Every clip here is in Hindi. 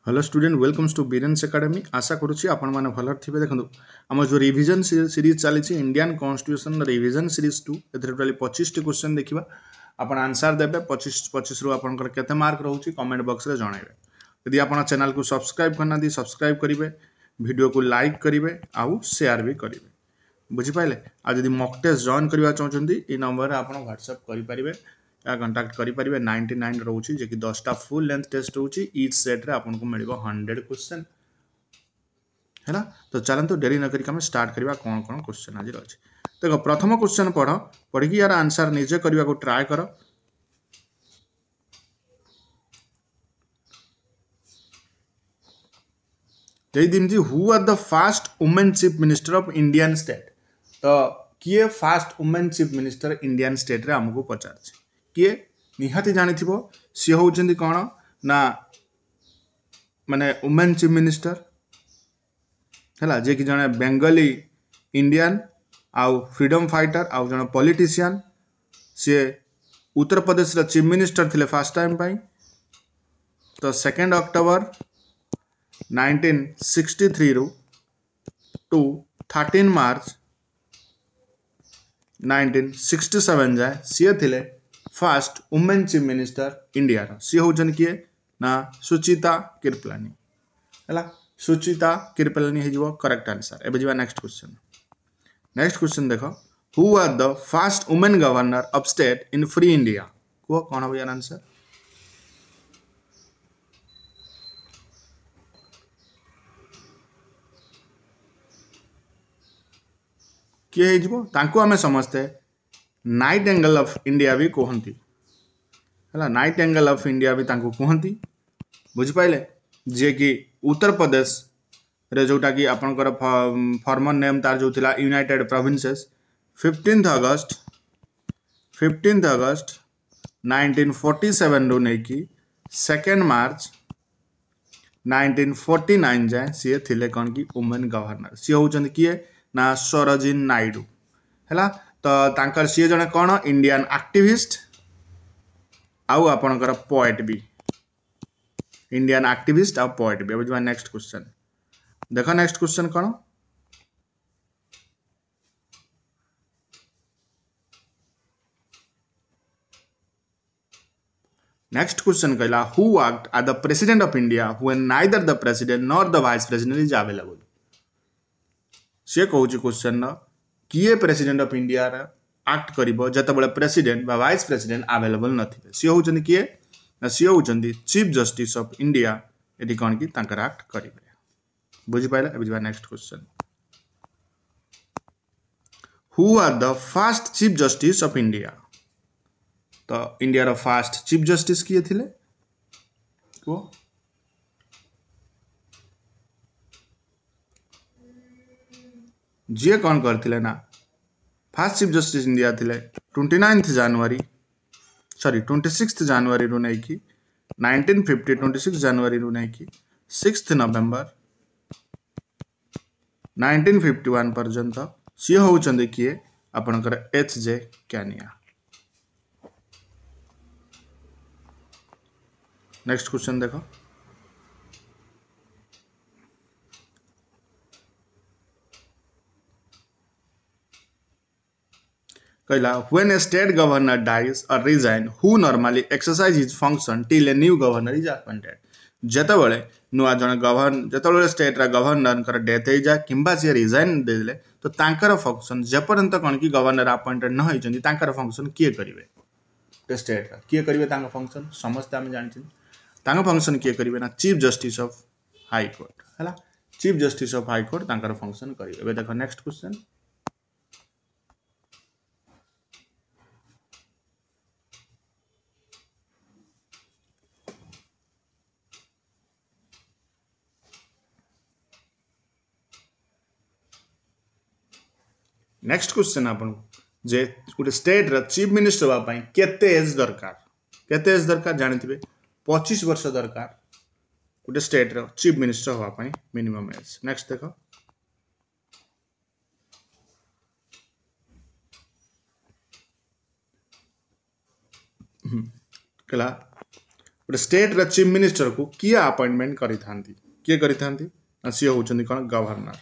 Hello student welcomes to Birens academy आशा करुच्ची आपण मैंने भल थे देखो आम जो रिविजन सीरीज चली Indian constitution revision series 2 totally 25 टी क्वेश्चन देखा आपण आंसर देवे 25 रु आपंकर केते मार्क रोचे कमेंट बॉक्स रे जणाइबे यदि आपण चैनल को सब्सक्राइब करना सब्सक्राइब करेंगे वीडियो को लाइक करेंगे आउ शेयर भी करेंगे बुझीपारे आदि मॉक टेस्ट जॉइन करवा चाहते ये नंबर आप व्हाट्सएप करेंगे या कंटाक्ट करेंगे 99 रोचे जे कि 10टा फुल लेंथ टेस्ट रोचे ईच सेट रे आपको मिल 100 क्वेश्चन है तो चलते डेरी न करें स्टार्ट करवा कौन कौन क्वेश्चन आज अच्छे देख प्रथम क्वेश्चन पढ़ी यार आंसर निजे करने को ट्राए कर who are the first women chief minister of Indian state तो किए first women chief minister Indian state रे हमको पचार किए निहाती जानी सी होउछन्ती कौन ना माने वुमेन चीफ मिनिस्टर है जे कि जने बेंगली इंडियन आउ फ्रीडम फाइटर आउ जने पॉलिटिशियन सी उत्तर प्रदेश रा चीफ मिनिस्टर थिले फर्स्ट टाइम पाई तो 2 अक्टोबर 1963 रु टू 13 मार्च 1967 जाए सी थिले first women chief minister India सी होउछन किए ना सुचिता कृपलानी है सुचिता कृपलानी हो करेक्ट आंसर एबे जीवा नेक्स्ट क्वेश्चन देखो who are the first women governor of state in free India को कौन हो यार आंसर किए हो तांको आमे समझते नाइटेंगल ऑफ इंडिया भी कहती है नाइटेंगल ऑफ इंडिया भी तांको कहती बुझिपाइले जे कि उत्तर प्रदेश रे जोटा कि आपनकर फॉर्मर नेम तार जो थिला यूनाइटेड प्रोविंसेस 15 अगस्त 1947 रु नहीं कि 2 मार्च 1949 जाए सी थिले कौन कि वुमेन गवर्नर सी होउछन किए ना सरोजिनी नायडू है तो तांकर सी जने कौन इंडियन एक्टिविस्ट आउ आपनकर पोएट भी इंडियन एक्टिविस्ट आउ पोएट भी अब नेक्स्ट क्वेश्चन देखो नेक्स्ट क्वेश्चन कौन नेक्स्ट क्वेश्चन कहला who worked at the president of India when neither the president nor the vice president is available सी कहूँ क्वेश्चन किए प्रेसिडेंट ऑफ इंडिया एक्ट करिबो जतबेले प्रेसिडेंट बा वाइस प्रेसिडेंट अवेलेबल नथिबे सी होउछन किए ना सी होउछन चीफ जस्टिस ऑफ इंडिया एटी कौन कि तांकर एक्ट करिबे बुझि पाइला अब जीवा next question who are the first chief justice of India तो इंडिया रो फर्स्ट चीफ जस्टिस किए थिले को जी कौन करथिले ना फर्स्ट चीफ जस्टिस इंडिया थिले 26 जनवरी रु नहीं कि 1950 26 जनवरी रु नहीं कि 6 नवेम्बर 1951 पर्यंत सी होउछन्ते किए आपनकर एच.जे. कैनिया नेक्स्ट क्वेश्चन देखो कहला when a state governor dies or resign who normally exercise his function till a new governor is appointed जेतेबेले नुआ जन जेतेबेले स्टेट रा गवर्नर डेथ हो जाए किंबा सी रिजाइन देले तो तांकर फंक्शन जेपर्यंत कौन कि गवर्नर अपॉइंटेड न होइछन्ती तांकर फंक्शन किए करिवे स्टेट रा किए करिवे तांकर फंक्शन समस्त हम जानछि तांकर फंक्शन किए करिवे ना chief justice of high court हैला chief justice of high court तांकर फंक्शन करिवे एबे देखो नेक्स्ट क्वेश्चन नेक्स्ट क्वेश्चन आपन जे गोटे स्टेट रा चीफ मिनिस्टर होगा पाई केते एज दरकार जानिथिबे 25 वर्ष दरकार गोटे स्टेट रा चीफ मिनिस्टर होगा पाई मिनिमम एज नेक्स्ट देखो कहला गोटे स्टेट रे चीफ मिनिस्टर को किए अपॉइंटमेंट करि थांती किए करि थांती सी होउछन्ती कोन गवर्नर।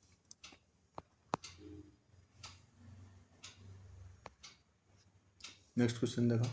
नेक्स्ट क्वेश्चन देखो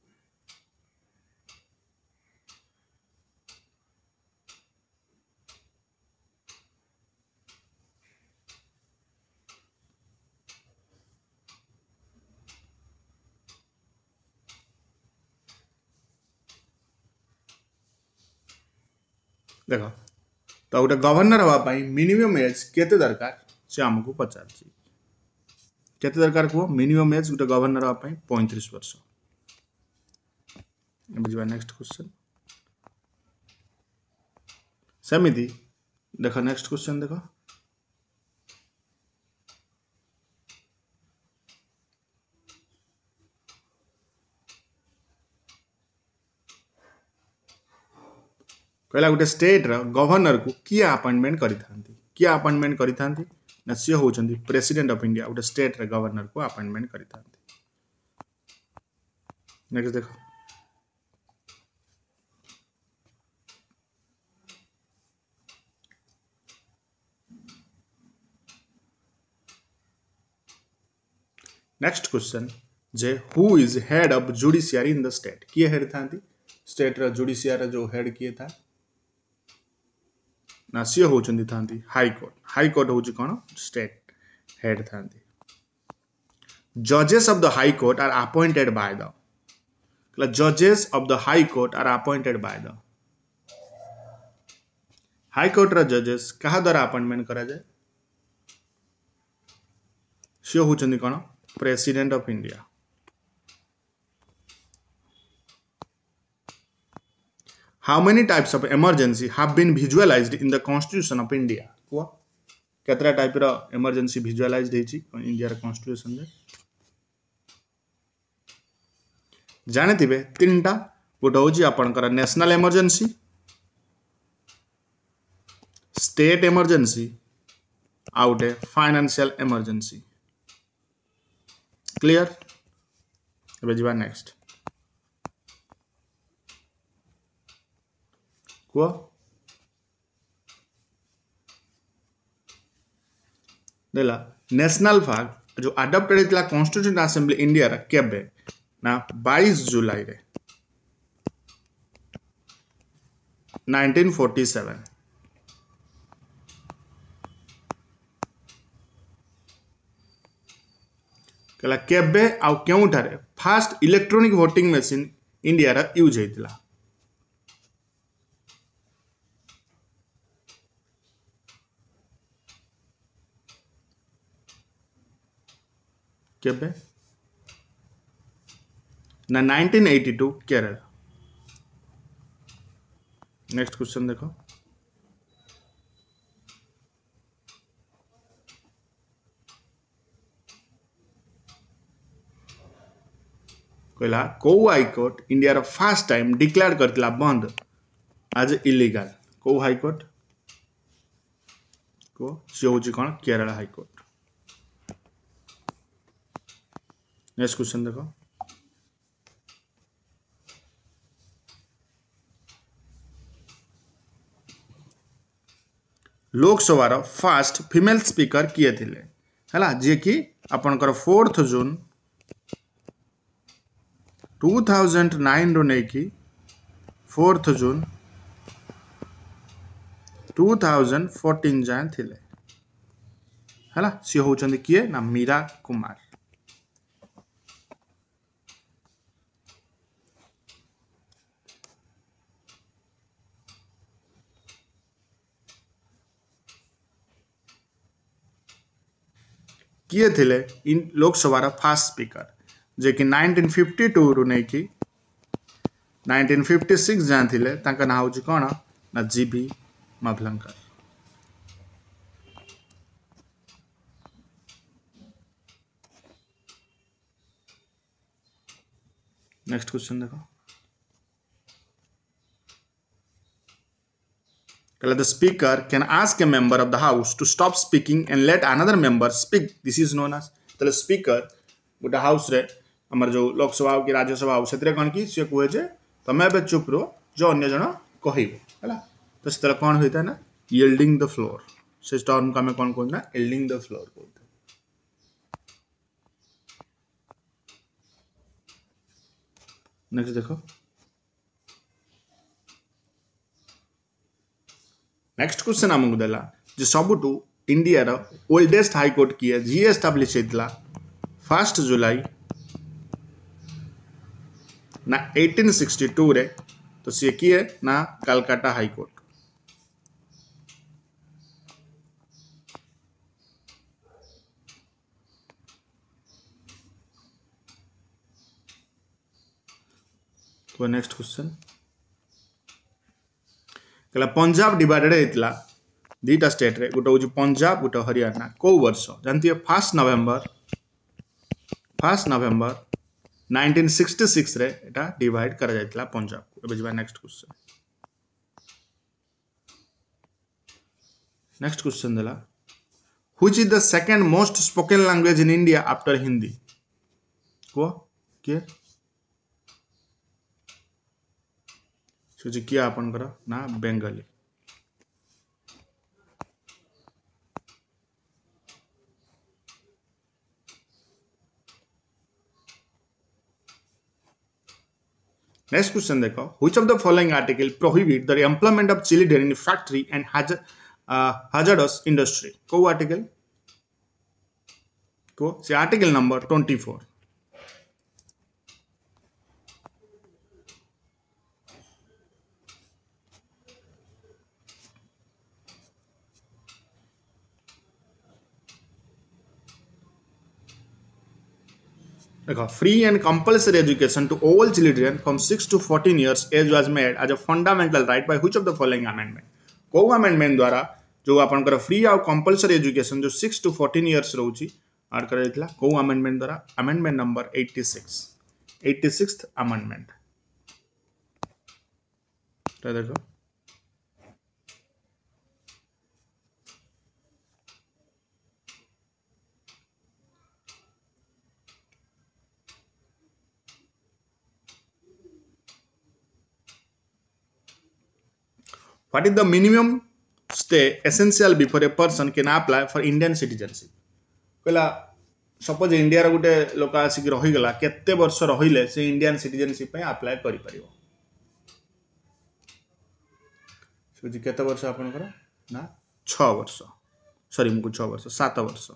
देखो तो गोटे गवर्नर हवा मिनिमम एज केते दरकार से आमको पचार केते दरकार कह मिनिमम एज गोटे गवर्नर हवा 35 वर्ष। बुझा नेक्स्ट क्वेश्चन सेमिति देखो नेक्स्ट क्वेश्चन देखो कहला गोटे स्टेट रो गवर्नर को किए अपॉइंटमेंट किए अपॉइंटमेंट करिथांती ना सी होउछन्ती प्रेसिडेंट ऑफ इंडिया गोटे स्टेट रे गवर्नर को अपॉइंटमेंट करिथांती। नेक्स्ट देखो next question J who is head of judiciary in the state किए हेड थांती स्टेट रो जुडिशियरी जो हेड किए था ना सी होउछन्ती थांती हाई कोर्ट होउछि कोन स्टेट हेड थांती। जजेस of the high court are appointed by the जजेस of the high court are appointed by the high court रो जजेस कहा द्वारा अपॉइंटमेंट करा जाए सी होउछन्ती कोन president of India. How many types of emergency have been visualized in the Constitution of India? कुआ केतरा टाइप रो emergency visualized हेची इंडिया रो constitution रे जाने थिबे तीनटा गोटे होची आपनकर नेशनल इमरजेंसी स्टेट इमरजेंसी आउटे फाइनेंशियल इमरजेंसी क्लियर। अब जीवा नेक्स्ट कुआ देला नेशनल फ्लैग जो अडॉप्टेड हेतला कॉन्स्टिट्यूशन असेंबली इंडिया रा केबे ना 22 जुलाई रे 1947 कला केबे आ केउठारे first electronic voting machine India रा यूज हेतला केबे ना 1982 केरल। नेक्स्ट क्वेश्चन देखो कहला को हाई कोर्ट इंडिया रो फर्स्ट टाइम डिक्लेयर करथिला बंद आज इलीगल को हाई कोर्ट को से होची कोन Kerala high court. Next question देखो लोकसभा रो फर्स्ट फीमेल स्पीकर किए थिले हला जे कि आपनकर 4 जून 2009 रो नै कि 4 जून 2014 जान थिले हला सी होचंदी किए ना मीरा कुमार। किए थिले इन लोकसभा फास्ट स्पीकर जे कि 1952 रु नै कि 1956 जान थिले ताका ना होची कोन ना जीबी माभलंकर। नेक्स्ट क्वेश्चन देखो the speaker can ask a member of the house to stop speaking and let another member speak. This is known as the speaker गोटे हाउस रे हमर जो लोकसभा की राज्यसभा हो सेतरे कोन की से कोहे जे तमें ए चुप रो जो अन्य जन कहला तो से कौन होता है ना यील्डिंग द फ्लोर से टर्म को आम कौन कहते ना यील्डिंग द फ्लोर कहते। नेक्स्ट देखो नेक्स्ट क्वेश्चन आमको देला जे सबुठू इंडिया रो ओल्डेस्ट हाईकोर्ट किए जी एस्टाब्लिश होता 1 जुलाई ना 1862 रे तो सी किए ना कलकत्ता हाईकोर्ट। तो नेक्स्ट क्वेश्चन कहला पंजाब डिवाइडेड होता दीटा स्टेट रे गोटे हूँ पंजाब गोटे हरियाणा कौ वर्ष जानती है 1 नवेम्बर 1966 रे एटा डिवाइड करा जायतला पंजाब को। बुझबा नेक्स्ट क्वेश्चन देला which is the second most spoken language in India after Hindi को के किया आपनकर ना बेंगली। नेक्स्ट क्वेश्चन देखो which of the following article prohibit the employment of children in factory and hazardous industry को आर्टिकल को से आर्टिकल नंबर 24। देखो free and compulsory education to all children from 6 to 14 years age was made as a fundamental right by which of the following amendment को अमेंडमेंट द्वारा जो आपनकर फ्री और कंपल्सरी एजुकेशन जो 6 to 14 years रोची ऐड करा जायतला को अमेंडमेंट द्वारा अमेंडमेंट नंबर 86th अमेंडमेंट। तो देखो what is the minimum stay essential before a person can apply for Indian citizenship कहला सपोज इंडिया रो गुटे लोक आसिक रही गला केते वर्ष रहिले से इंडियन सिटीजनशिप पे अप्लाई करि परिबो सोजी केते वर्ष आपन कर ना 6 वर्ष सॉरी मुको 6 वर्ष 7 वर्ष।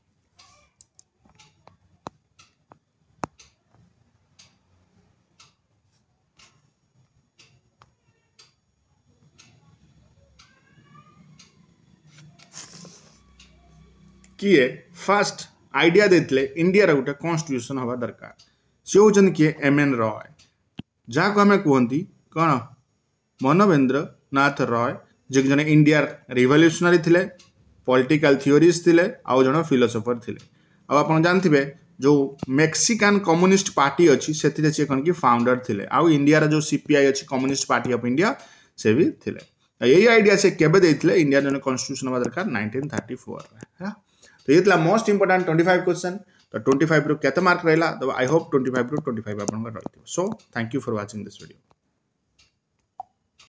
किए फास्ट आइडिया देते इंडिया गोटे कॉन्स्टिट्यूशन हवा दरकार सी होचन किए एम.एन. रॉय जहाँ को आम कहती कौन मनवेंद्र नाथ रॉय जे जन इंडिया रिवोल्यूशनरी थिले पॉलिटिकल थियोरीज थिले आउ जन फिलोसोफर थिले आप जानते जो मेक्सिकान कम्युनिस्ट पार्टी अच्छी से कौन कि फाउंडर थिले आउ इंडिया जो सीपीआई अच्छी कम्युनिस्ट पार्टी ऑफ इंडिया से भी थिले यही आइडिया से केबे देथिले इंडिया जन कॉन्स्टिट्यूशन हवा दरकार 1934 है। तो ये मोस्ट इंपोर्टेंट 25 क्वेश्चन तो 25 रो केते मार्क रहला तो आई होप 25 रो 25 आपन रहितो। So thank you for watching this video.